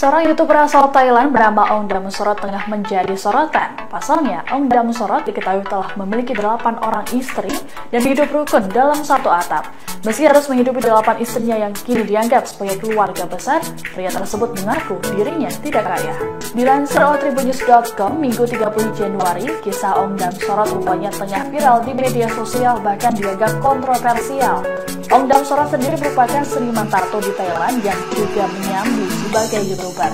Seorang YouTuber asal Thailand bernama Ong Damsorot tengah menjadi sorotan. Pasalnya, Ong Damsorot diketahui telah memiliki 8 orang istri dan hidup rukun dalam satu atap. Meski harus menghidupi 8 istrinya yang kini dianggap sebagai keluarga besar, pria tersebut mengaku dirinya tidak kaya. Dilansir oleh Tribunnews.com, Minggu 30 Januari, kisah Ong Damsorot rupanya tengah viral di media sosial bahkan dianggap kontroversial. Ong Damsorot sendiri merupakan seniman tato di Thailand yang juga menyambi sebagai YouTuber.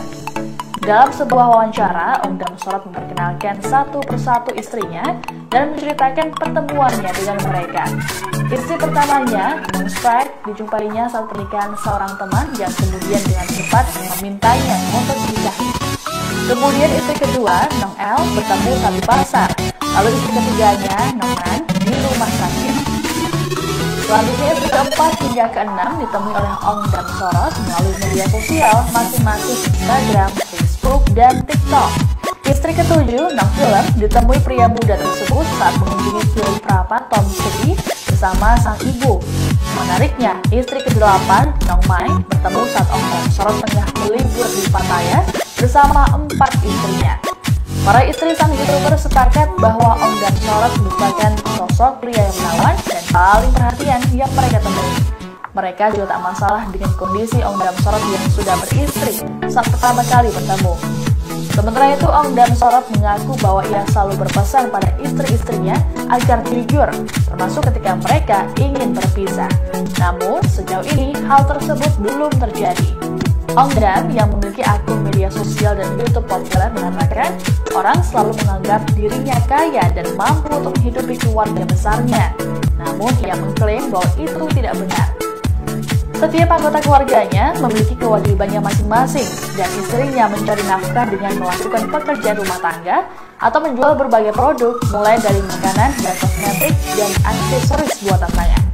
Dalam sebuah wawancara, Ong Damsorot memperkenalkan satu persatu istrinya dan menceritakan pertemuannya dengan mereka. Istri pertamanya, Nong Sprite, dijumpainya saat pernikahan seorang teman yang kemudian dengan cepat memintanya untuk dinikahi. Kemudian istri kedua, Nong L, bertemu saat di pasar. Lalu istri ketiganya, Nong Nan, di rumah sakit. Selanjutnya istri keempat hingga keenam ditemui oleh Ong Damsorot melalui media sosial masing-masing Instagram, Facebook, dan TikTok. Istri ketujuh, Nong Film, ditemui pria muda tersebut saat mengunjungi Villa Prapa Tom City bersama sang ibu. Menariknya, istri ke-8, Nong Mai, bertemu saat Ong Damsorot tengah melibur di Pattaya bersama 4 istrinya. Para istri sang YouTuber sepakat bahwa Ong Damsorot merupakan sosok pria yang menawan dan paling perhatian yang mereka temui. Mereka juga tak masalah dengan kondisi Ong Damsorot yang sudah beristri saat pertama kali bertemu. Sementara itu, Ong Damsorot mengaku bahwa ia selalu berpesan pada istri-istrinya agar jujur, termasuk ketika mereka ingin berpisah. Namun, sejauh ini hal tersebut belum terjadi. Ong Dam yang memiliki akun media sosial dan YouTube populer mengatakan orang selalu menganggap dirinya kaya dan mampu untuk menghidupi keluarga besarnya. Namun ia mengklaim bahwa itu tidak benar. Setiap anggota keluarganya memiliki kewajibannya masing-masing dan istrinya mencari nafkah dengan melakukan pekerjaan rumah tangga atau menjual berbagai produk mulai dari makanan dan kosmetik dan aksesoris buatan tangan.